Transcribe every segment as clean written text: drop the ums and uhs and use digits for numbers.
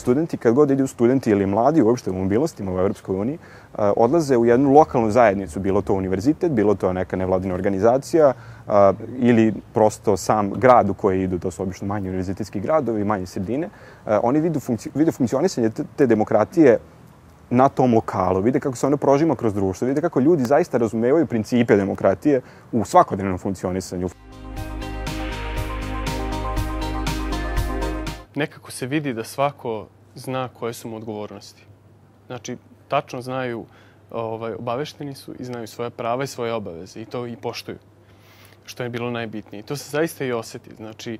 studenti, kad god idu studenti ili mladi uopšte u mobilnostima u Evropskoj uniji, odlaze u jednu lokalnu zajednicu, bilo to univerzitet, bilo to neka nevladina organizacija ili prosto sam grad u koji idu, to su obično manji univerzitetski gradovi, manje sredine. Oni vide funkcionisanje te demokratije na tom lokalu, vide kako se ono prožima kroz društvo, vide kako ljudi zaista razumevaju principe demokratije u svakodnevnom funkcionisanju. Nekako se vidi da svako zna koje su mu odgovornosti. Znači, tačno znaju, obavešteni su i znaju svoja prava i svoje obaveze i to i poštuju, što je bilo najbitnije. To se zaista i osjeti. Znači,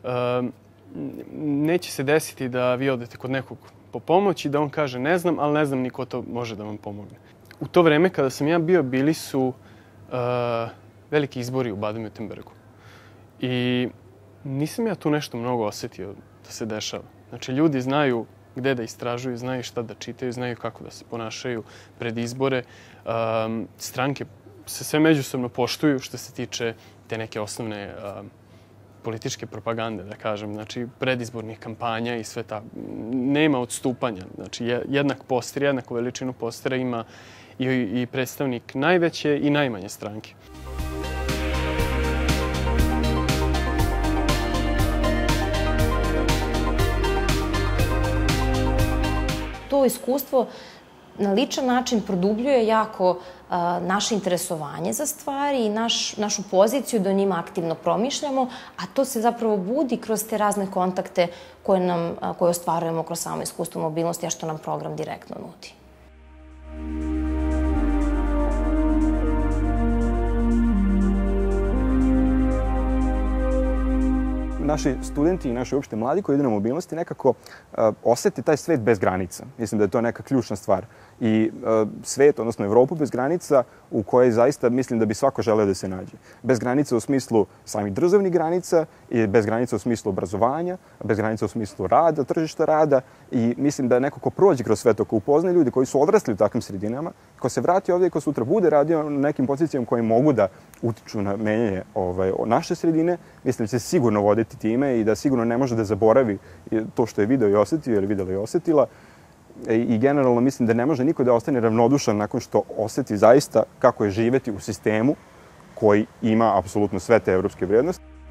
neće se desiti da vi odete kod nekog po pomoć i da on kaže ne znam, ali ne znam ni ko to može da vam pomogne. U to vreme kada sam ja bio, bili su veliki izbori u Baden-Württembergu. I nisam ja tu nešto mnogo osjetio da se dešava. Znači, ljudi znaju gde da istražuju, znaju šta da čitaju, znaju kako da se ponašaju pred izbore. Stranke se sve međusobno poštuju što se tiče te neke osnovne političke propagande, da kažem. Znači, predizbornih kampanja i sve tako. Nema odstupanja. Znači, jednak poster, jednaku veličinu postera ima i predstavnik najveće i najmanje stranke. To iskustvo na ličan način produbljuje jako naše interesovanje za stvari i našu poziciju da o njima aktivno promišljamo, a to se zapravo budi kroz te razne kontakte koje ostvarujemo kroz samo iskustvo mobilnosti, a što nam program direktno nudi. Naši studenti i naši uopšte mladi koji idu na mobilnosti nekako osete taj svet bez granica. Mislim da je to neka ključna stvar. I svet, odnosno Evropu bez granica u kojoj zaista mislim da bi svako želeo da se nađe. Bez granica u smislu samih državnih granica i bez granica u smislu obrazovanja, bez granica u smislu rada, tržišta rada i mislim da neko ko prođe kroz sve to, ko upozna ljudi koji su odrasli u takvim sredinama, ko se vrati ovdje i ko sutra bude radio na nekim pozicijama koji mogu da utiču na menjanje naše sredine, mislim da će se sigurno voditi time i da sigurno ne može da zaboravi to što je video i osetio ili videla i osetila. I generalno mislim da ne može niko da ostane ravnodušan nakon što oseti zaista kako je živeti u sistemu koji ima apsolutno sve te evropske vrednosti.